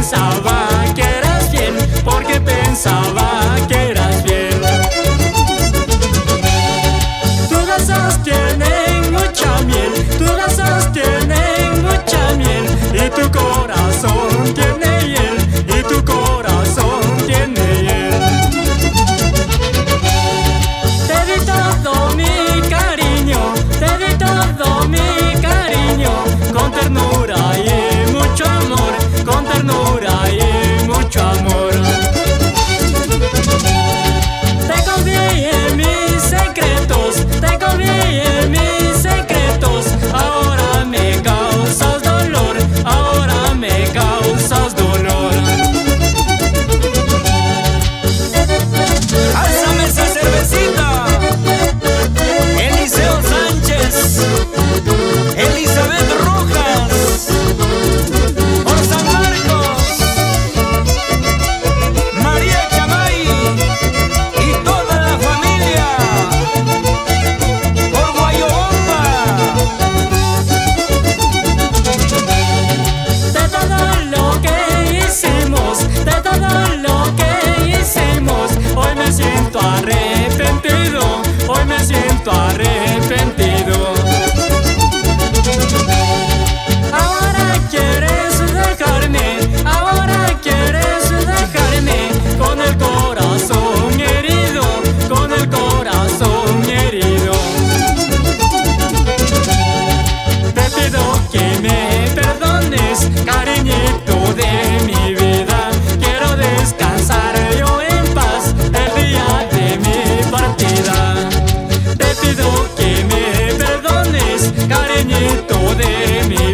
pensaba que eras bien, porque pensaba que eras bien. Tus besos tienen mucha miel, tus besos tienen mucha miel, y tu corazón tiene hiel, y tu corazón tiene hiel. Te di todo mi cariño, te di todo mi cariño, con ternura y mucho amor, con ternura y mucho amor. Te confié en mis secretos, te confié en mis secretos, ahora me causas dolor, ahora me causas dolor. ¡Álzame esa cervecita! Eliseo Sánchez, Elizabeth Rojas, por San Marcos, María Chamay y toda la familia, por Guayobamba. De todo lo que hicimos, de todo lo que hicimos, hoy me siento arrepentido, hoy me siento arrepentido. Ahora quieres dejarme, ahora quieres dejarme, con el corazón herido, con el corazón herido. Te pido que me perdones, cariñito de mi vida, quiero descansar yo en paz el día de mi partida. Te pido que me perdones, cariñito de mi